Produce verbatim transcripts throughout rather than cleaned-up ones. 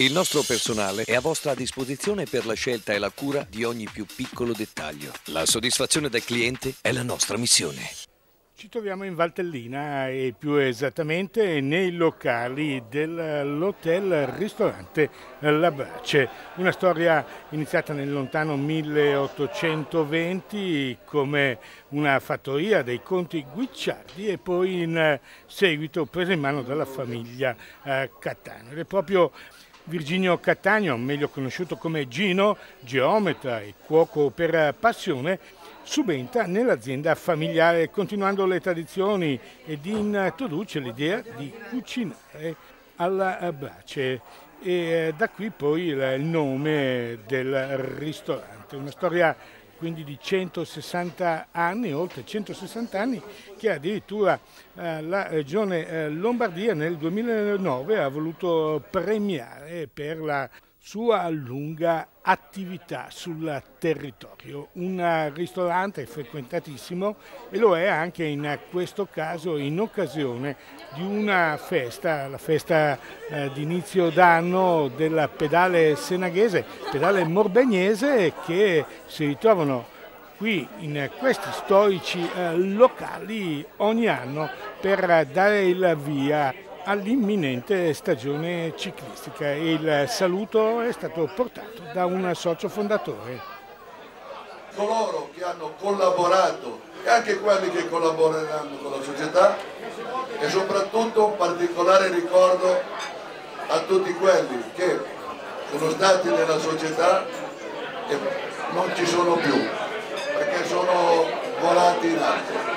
Il nostro personale è a vostra disposizione per la scelta e la cura di ogni più piccolo dettaglio. La soddisfazione del cliente è la nostra missione. Ci troviamo in Valtellina e più esattamente nei locali dell'hotel ristorante La Brace, una storia iniziata nel lontano milleottocentoventi come una fattoria dei conti Guicciardi e poi in seguito presa in mano dalla famiglia Cattaneo. Ed è proprio Virginio Cattaneo, meglio conosciuto come Gino, geometra e cuoco per passione, subentra nell'azienda familiare continuando le tradizioni ed introduce l'idea di cucinare alla brace e da qui poi il nome del ristorante, una storia quindi di centosessanta anni, oltre centosessanta anni, che addirittura eh, la regione eh, Lombardia nel duemilanove ha voluto premiare per la sua lunga attività sul territorio. Un ristorante frequentatissimo e lo è anche in questo caso in occasione di una festa, la festa eh, di inizio d'anno del pedale senaghese, pedale morbegnese, che si ritrovano qui in questi storici eh, locali ogni anno per dare il via all'imminente stagione ciclistica e il saluto è stato portato da un socio fondatore. Coloro che hanno collaborato e anche quelli che collaboreranno con la società e soprattutto un particolare ricordo a tutti quelli che sono stati nella società e non ci sono più perché sono volati in alto.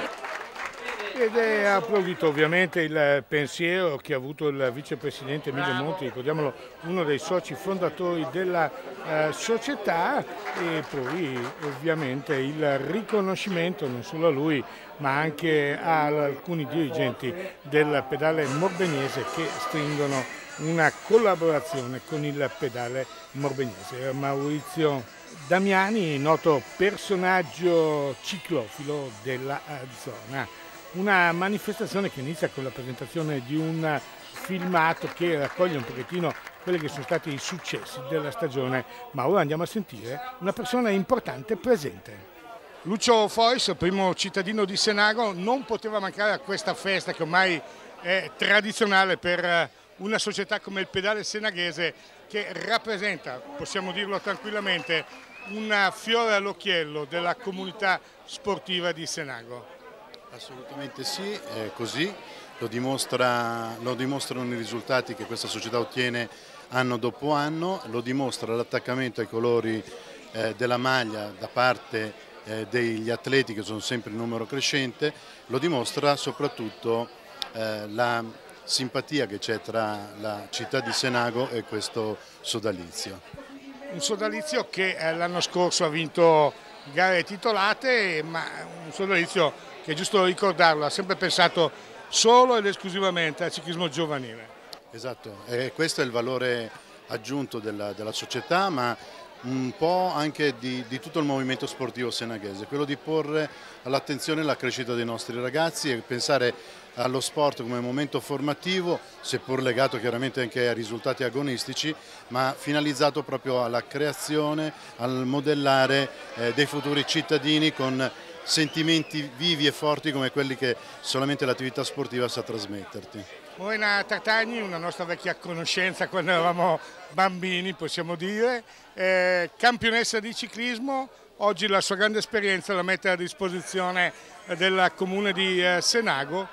Ed è applaudito ovviamente il pensiero che ha avuto il vicepresidente Emilio Monti, ricordiamolo, uno dei soci fondatori della eh, società, e poi ovviamente il riconoscimento non solo a lui ma anche ad alcuni dirigenti del pedale morbegnese che stringono una collaborazione con il pedale morbegnese. Maurizio Damiani, noto personaggio ciclofilo della zona. Una manifestazione che inizia con la presentazione di un filmato che raccoglie un pochettino quelli che sono stati i successi della stagione, ma ora andiamo a sentire una persona importante presente. Lucio Fois, primo cittadino di Senago, non poteva mancare a questa festa che ormai è tradizionale per una società come il Pedale Senaghese, che rappresenta, possiamo dirlo tranquillamente, un fiore all'occhiello della comunità sportiva di Senago. Assolutamente sì, è così, lo, dimostra, lo dimostrano i risultati che questa società ottiene anno dopo anno, lo dimostra l'attaccamento ai colori eh, della maglia da parte eh, degli atleti che sono sempre in numero crescente, lo dimostra soprattutto eh, la simpatia che c'è tra la città di Senago e questo sodalizio. Un sodalizio che eh, l'anno scorso ha vinto gare titolate, ma un sodalizio che è giusto ricordarlo, ha sempre pensato solo ed esclusivamente al ciclismo giovanile. Esatto, e questo è il valore aggiunto della, della società, ma un po' anche di, di tutto il movimento sportivo senaghese, quello di porre all'attenzione la crescita dei nostri ragazzi e pensare allo sport come momento formativo, seppur legato chiaramente anche a risultati agonistici, ma finalizzato proprio alla creazione, al modellare eh, dei futuri cittadini con sentimenti vivi e forti come quelli che solamente l'attività sportiva sa trasmetterti. Morena Tartagni, una nostra vecchia conoscenza quando eravamo bambini, possiamo dire, eh, campionessa di ciclismo, oggi la sua grande esperienza la mette a disposizione del comune di eh, Senago.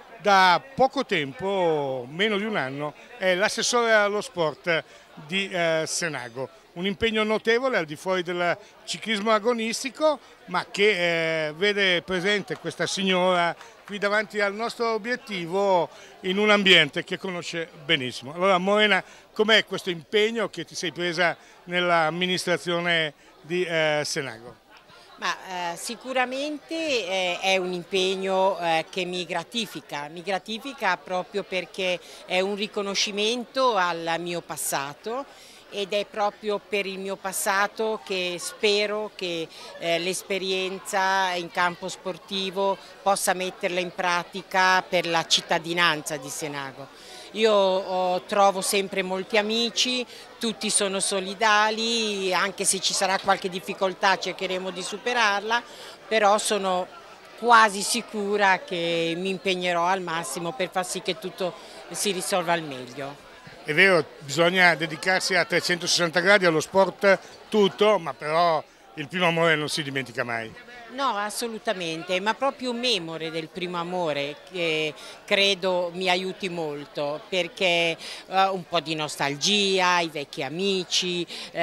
Da poco tempo, meno di un anno, è l'assessore allo sport di eh, Senago. Un impegno notevole al di fuori del ciclismo agonistico, ma che eh, vede presente questa signora qui davanti al nostro obiettivo in un ambiente che conosce benissimo. Allora Morena, com'è questo impegno che ti sei presa nell'amministrazione di eh, Senago? Ma, eh, sicuramente eh, è un impegno eh, che mi gratifica, mi gratifica proprio perché è un riconoscimento al mio passato ed è proprio per il mio passato che spero che eh, l'esperienza in campo sportivo possa metterla in pratica per la cittadinanza di Senago. Io oh, trovo sempre molti amici, tutti sono solidali, anche se ci sarà qualche difficoltà cercheremo di superarla, però sono quasi sicura che mi impegnerò al massimo per far sì che tutto si risolva al meglio. È vero, bisogna dedicarsi a trecentosessanta gradi allo sport tutto, ma però il primo amore non si dimentica mai. No, assolutamente, ma proprio memore del primo amore che credo mi aiuti molto, perché uh, un po' di nostalgia, i vecchi amici,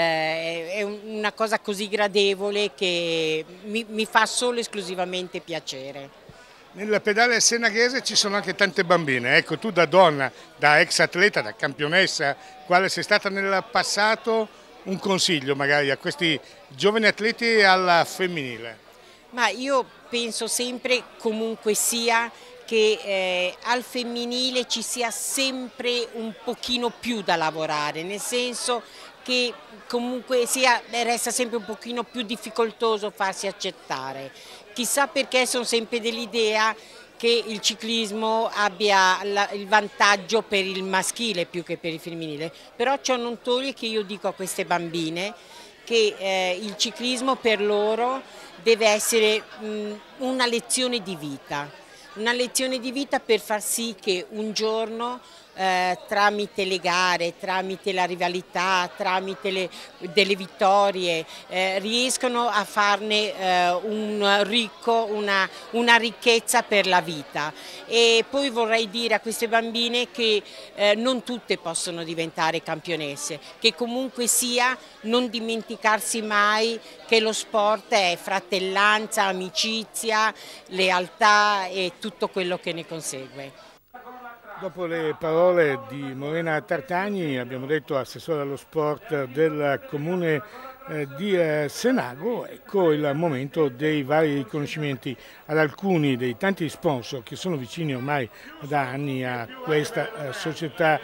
eh, è una cosa così gradevole che mi, mi fa solo esclusivamente piacere. Nel pedale senaghese ci sono anche tante bambine, ecco tu da donna, da ex atleta, da campionessa, quale sei stata nel passato, un consiglio magari a questi giovani atleti alla femminile? Ma io penso sempre comunque sia che eh, al femminile ci sia sempre un pochino più da lavorare, nel senso che comunque sia, resta sempre un pochino più difficoltoso farsi accettare. Chissà perché sono sempre dell'idea che il ciclismo abbia la, il vantaggio per il maschile più che per il femminile, però ciò non toglie che io dico a queste bambine che eh, il ciclismo per loro deve essere mh, una lezione di vita, una lezione di vita per far sì che un giorno eh, tramite le gare, tramite la rivalità, tramite le, delle vittorie eh, riescono a farne eh, un ricco, una, una ricchezza per la vita. E poi vorrei dire a queste bambine che eh, non tutte possono diventare campionesse, che comunque sia non dimenticarsi mai che lo sport è fratellanza, amicizia, lealtà e tutto quello che ne consegue. Dopo le parole di Morena Tartagni, abbiamo detto assessore allo sport del comune di Senago, ecco il momento dei vari riconoscimenti ad alcuni dei tanti sponsor che sono vicini ormai da anni a questa società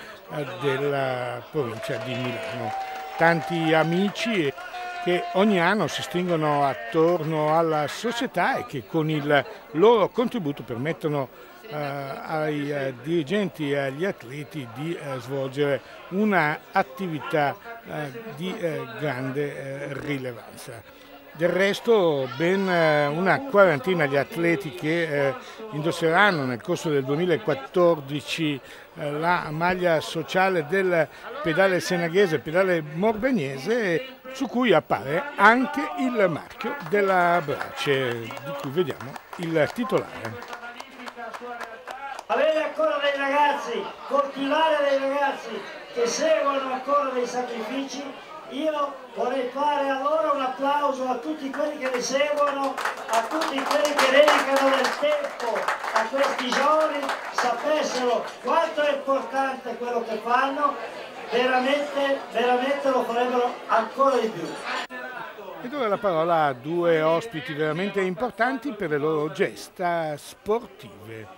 della provincia di Milano. Tanti amici che ogni anno si stringono attorno alla società e che con il loro contributo permettono Uh, ai uh, dirigenti e agli atleti di uh, svolgere un'attività uh, di uh, grande uh, rilevanza. Del resto ben uh, una quarantina gli atleti che uh, indosseranno nel corso del duemilaquattordici uh, la maglia sociale del pedale senaghese, pedale morbegnese, su cui appare anche il marchio della Brace, di cui vediamo il titolare. Avere ancora dei ragazzi, coltivare dei ragazzi che seguono ancora dei sacrifici, io vorrei fare a loro un applauso a tutti quelli che li seguono, a tutti quelli che dedicano del tempo a questi giorni, sapessero quanto è importante quello che fanno, veramente, veramente lo farebbero ancora di più. E do la parola a due ospiti veramente importanti per le loro gesta sportive.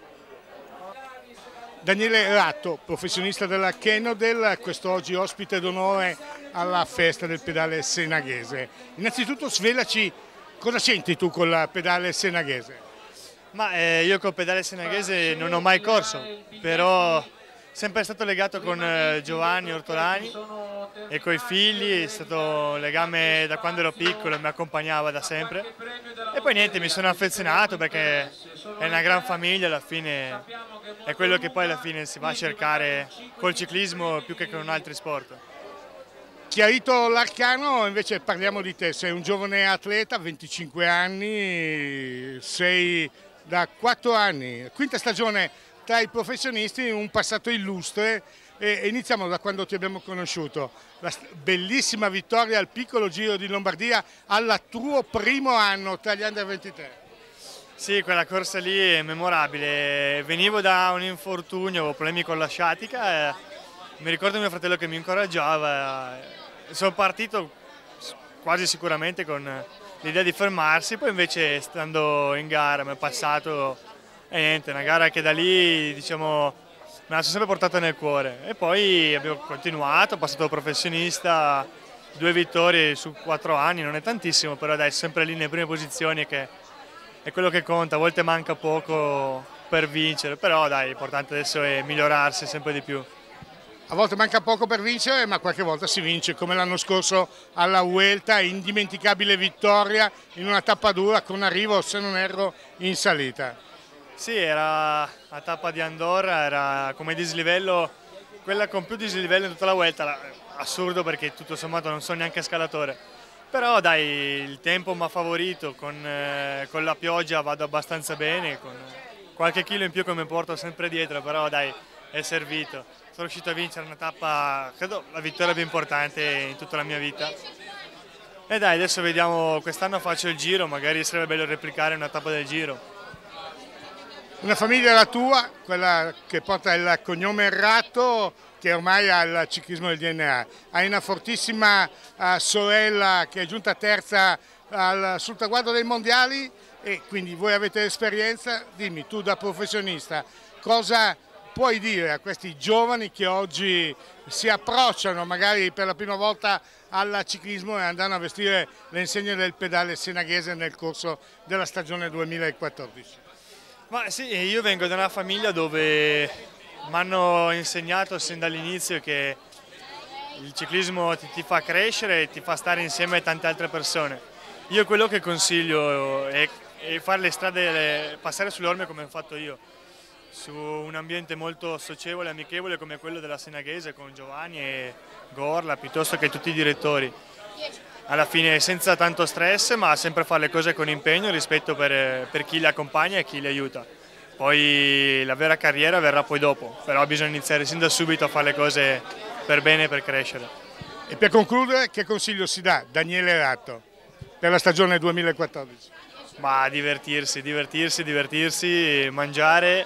Daniele Ratto, professionista della Kenodel, quest'oggi ospite d'onore alla festa del pedale senaghese. Innanzitutto svelaci cosa senti tu col pedale senaghese? Ma eh, io col pedale senaghese non ho mai corso, però sempre stato legato con eh, Giovanni Ortolani e coi figli, è stato un legame da quando ero piccolo e mi accompagnava da sempre. E poi niente, mi sono affezionato perché è una gran famiglia, alla fine è quello che poi alla fine si va a cercare col ciclismo più che con altri sport. Chiarito l'arcano, invece parliamo di te, sei un giovane atleta, venticinque anni, sei da quattro anni, quinta stagione tra i professionisti, un passato illustre e iniziamo da quando ti abbiamo conosciuto. La bellissima vittoria al piccolo Giro di Lombardia al tuo primo anno tra gli under ventitré. Sì, quella corsa lì è memorabile, venivo da un infortunio, avevo problemi con la sciatica, e mi ricordo mio fratello che mi incoraggiava, sono partito quasi sicuramente con l'idea di fermarsi, poi invece stando in gara mi è passato e niente, una gara che da lì diciamo me la sono sempre portata nel cuore e poi abbiamo continuato, ho passato professionista, due vittorie su quattro anni, non è tantissimo, però dai, sempre lì nelle prime posizioni che è quello che conta, a volte manca poco per vincere, però dai, l'importante adesso è migliorarsi sempre di più. A volte manca poco per vincere, ma qualche volta si vince, come l'anno scorso alla Vuelta, indimenticabile vittoria in una tappa dura con arrivo, se non erro, in salita. Sì, era la tappa di Andorra, era come dislivello, quella con più dislivello in tutta la Vuelta, assurdo perché tutto sommato non sono neanche scalatore. Però dai, il tempo mi ha favorito, con, eh, con la pioggia vado abbastanza bene, con qualche chilo in più che mi porto sempre dietro, però dai, è servito. Sono riuscito a vincere una tappa, credo la vittoria più importante in tutta la mia vita. E dai, adesso vediamo, quest'anno faccio il Giro, magari sarebbe bello replicare una tappa del Giro. Una famiglia la tua, quella che porta il cognome Errato, che ormai ha il ciclismo del D N A. Hai una fortissima uh, sorella che è giunta terza al, sul traguardo dei mondiali e quindi voi avete esperienza. Dimmi, tu da professionista, cosa puoi dire a questi giovani che oggi si approcciano magari per la prima volta al ciclismo e andranno a vestire le insegne del pedale senaghese nel corso della stagione duemilaquattordici? Ma sì, io vengo da una famiglia dove mi hanno insegnato sin dall'inizio che il ciclismo ti, ti fa crescere e ti fa stare insieme a tante altre persone. Io quello che consiglio è, è fare le strade, passare sulle orme come ho fatto io, su un ambiente molto socievole e amichevole come quello della Senaghese con Giovanni e Gorla piuttosto che tutti i direttori. Alla fine senza tanto stress, ma sempre fare le cose con impegno e rispetto per, per chi li accompagna e chi li aiuta. Poi la vera carriera verrà poi dopo, però bisogna iniziare sin da subito a fare le cose per bene e per crescere. E per concludere, che consiglio si dà Daniele Errato per la stagione duemilaquattordici? Ma divertirsi, divertirsi, divertirsi, mangiare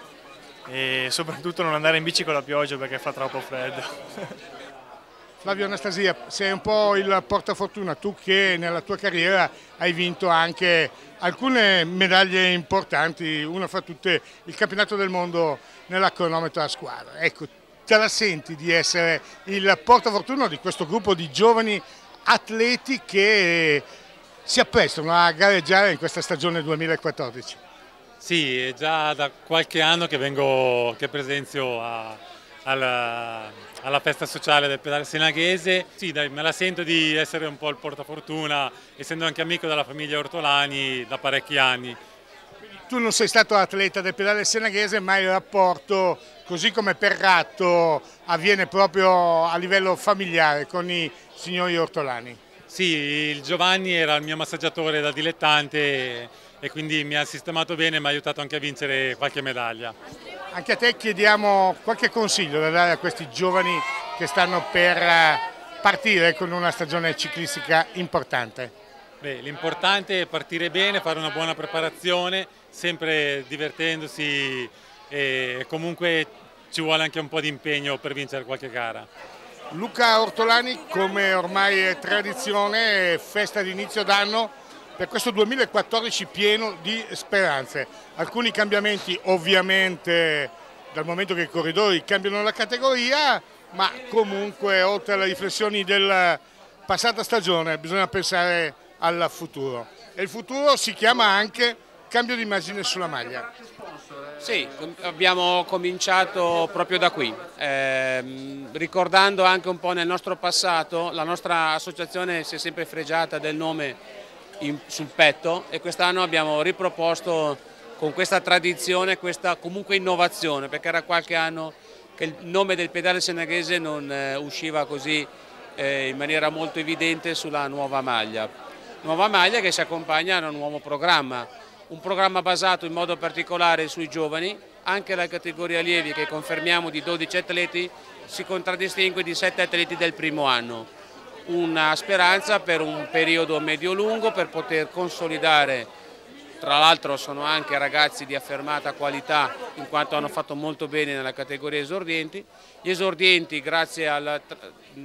e soprattutto non andare in bici con la pioggia perché fa troppo freddo. Flavio Anastasia, sei un po' il portafortuna, tu che nella tua carriera hai vinto anche alcune medaglie importanti, una fra tutte il campionato del mondo nella cronometro a squadra. Ecco, te la senti di essere il portafortuna di questo gruppo di giovani atleti che si apprestano a gareggiare in questa stagione duemilaquattordici? Sì, è già da qualche anno che vengo, che presenzio a, alla, alla festa sociale del pedale senaghese. Sì, dai, me la sento di essere un po' il portafortuna, essendo anche amico della famiglia Ortolani da parecchi anni. Tu non sei stato atleta del pedale senaghese, ma il rapporto, così come per Ratto, avviene proprio a livello familiare con i signori Ortolani. Sì, il Giovanni era il mio massaggiatore da dilettante e quindi mi ha sistemato bene e mi ha aiutato anche a vincere qualche medaglia. Anche a te chiediamo qualche consiglio da dare a questi giovani che stanno per partire con una stagione ciclistica importante. L'importante è partire bene, fare una buona preparazione, sempre divertendosi e comunque ci vuole anche un po' di impegno per vincere qualche gara. Luca Ortolani, come ormai è tradizione, festa di inizio d'anno per questo duemilaquattordici pieno di speranze. Alcuni cambiamenti ovviamente dal momento che i corridori cambiano la categoria, ma comunque oltre alle riflessioni della passata stagione bisogna pensare al futuro. E il futuro si chiama anche cambio di immagine sulla maglia. Sì, abbiamo cominciato proprio da qui, eh, ricordando anche un po' nel nostro passato, la nostra associazione si è sempre fregiata del nome in, sul petto e quest'anno abbiamo riproposto con questa tradizione, questa comunque innovazione, perché era qualche anno che il nome del pedale senaghese non eh, usciva così eh, in maniera molto evidente sulla nuova maglia. Nuova maglia che si accompagna a un nuovo programma. Un programma basato in modo particolare sui giovani, anche la categoria allievi che confermiamo di dodici atleti si contraddistingue di sette atleti del primo anno. Una speranza per un periodo medio-lungo per poter consolidare, tra l'altro sono anche ragazzi di affermata qualità in quanto hanno fatto molto bene nella categoria esordienti. Gli esordienti grazie alla tra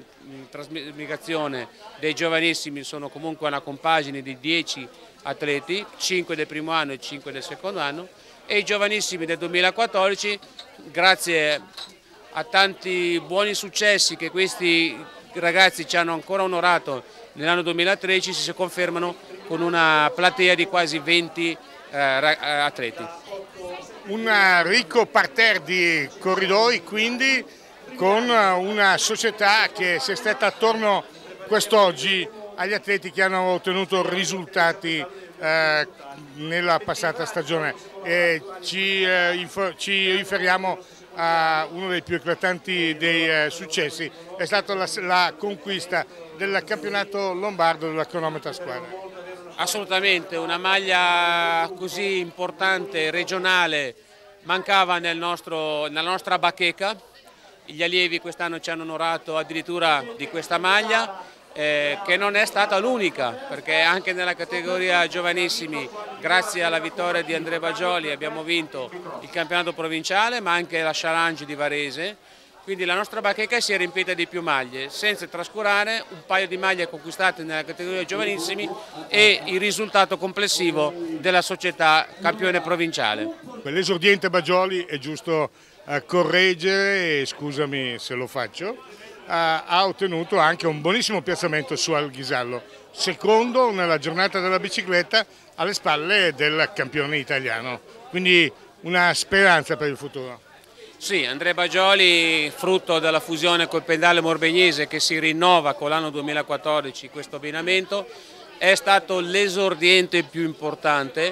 trasmigrazione dei giovanissimi sono comunque una compagine di dieci atleti, cinque del primo anno e cinque del secondo anno, e i giovanissimi del duemilaquattordici, grazie a tanti buoni successi che questi ragazzi ci hanno ancora onorato nell'anno duemilatredici, si confermano con una platea di quasi venti eh, atleti. un ricco parterre di corridoi, quindi con una società che si è stretta attorno quest'oggi agli atleti che hanno ottenuto risultati eh, nella passata stagione. E ci, eh, ci riferiamo a uno dei più eclatanti dei eh, successi, è stata la, la conquista del campionato lombardo della cronometra squadra. Assolutamente, una maglia così importante, regionale, mancava nel nostro, nella nostra bacheca. Gli allievi quest'anno ci hanno onorato addirittura di questa maglia, eh, che non è stata l'unica, perché anche nella categoria giovanissimi, grazie alla vittoria di Andrea Bagioli, abbiamo vinto il campionato provinciale, ma anche la Challenge di Varese. Quindi la nostra bacheca si è riempita di più maglie, senza trascurare un paio di maglie conquistate nella categoria giovanissimi e il risultato complessivo della società campione provinciale. L'esordiente Bagioli, è giusto uh, correggere, e scusami se lo faccio, uh, ha ottenuto anche un buonissimo piazzamento su Alghisallo, secondo nella giornata della bicicletta alle spalle del campione italiano, quindi una speranza per il futuro. Sì, Andrea Bagioli, frutto della fusione col pedale morbegnese che si rinnova con l'anno duemilaquattordici, questo abbinamento, è stato l'esordiente più importante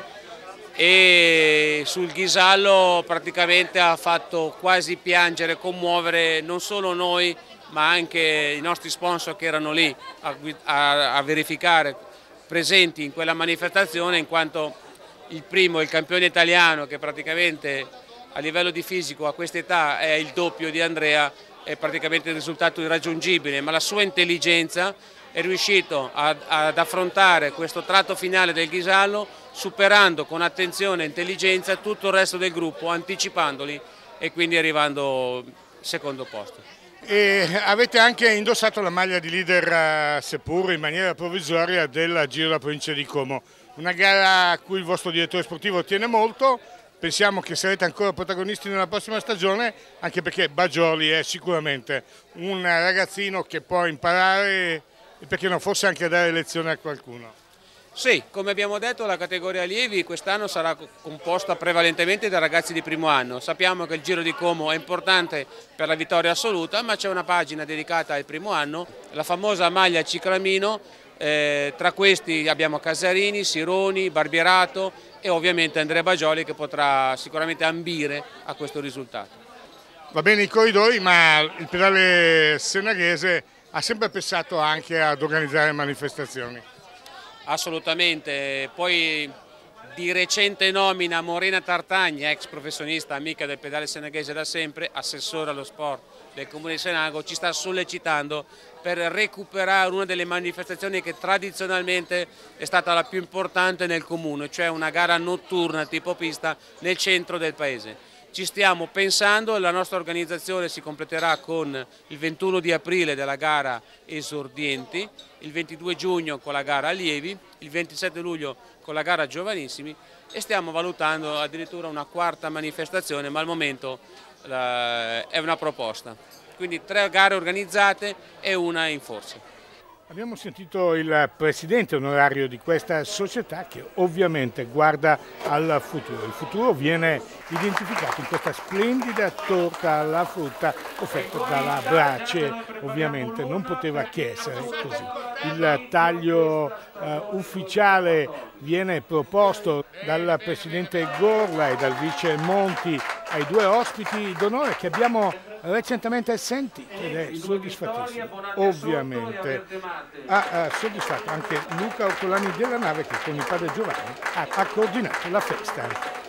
e sul Ghisallo praticamente ha fatto quasi piangere, commuovere non solo noi ma anche i nostri sponsor che erano lì a, a, a verificare, presenti in quella manifestazione, in quanto il primo, il campione italiano che praticamente a livello di fisico a questa età è il doppio di Andrea, è praticamente il risultato irraggiungibile, ma la sua intelligenza è riuscito ad, ad affrontare questo tratto finale del Ghisallo superando con attenzione e intelligenza tutto il resto del gruppo, anticipandoli e quindi arrivando al secondo posto. E avete anche indossato la maglia di leader, seppur in maniera provvisoria, del Giro della provincia di Como, una gara a cui il vostro direttore sportivo tiene molto. Pensiamo che sarete ancora protagonisti nella prossima stagione, anche perché Bagioli è sicuramente un ragazzino che può imparare e perché no, forse anche dare lezione a qualcuno. Sì, come abbiamo detto la categoria allievi quest'anno sarà composta prevalentemente da ragazzi di primo anno. Sappiamo che il Giro di Como è importante per la vittoria assoluta, ma c'è una pagina dedicata al primo anno, la famosa maglia Ciclamino. Eh, tra questi abbiamo Casarini, Sironi, Barbierato e ovviamente Andrea Bagioli che potrà sicuramente ambire a questo risultato. Va bene i corridoi, ma il pedale senaghese ha sempre pensato anche ad organizzare manifestazioni. Assolutamente, poi di recente nomina Morena Tartagna, ex professionista, amica del pedale senaghese da sempre, assessore allo sport del Comune di Senago, ci sta sollecitando per recuperare una delle manifestazioni che tradizionalmente è stata la più importante nel Comune, cioè una gara notturna tipo pista nel centro del paese. Ci stiamo pensando, la nostra organizzazione si completerà con il ventuno di aprile della gara esordienti, il ventidue giugno con la gara allievi, il ventisette luglio con la gara giovanissimi e stiamo valutando addirittura una quarta manifestazione, ma al momento la, è una proposta. Quindi tre gare organizzate e una in forza. Abbiamo sentito il presidente onorario di questa società che ovviamente guarda al futuro. Il futuro viene identificato in questa splendida torta alla frutta offerta dalla Brace, ovviamente non poteva che essere così. Il taglio eh, ufficiale viene proposto dal presidente Gorla e dal vice Monti ai due ospiti d'onore che abbiamo recentemente sentito ed è soddisfattissimo. Ovviamente ha, ha soddisfatto anche Luca Ortolani della Nave che con il padre Giovanni ha, ha coordinato la festa.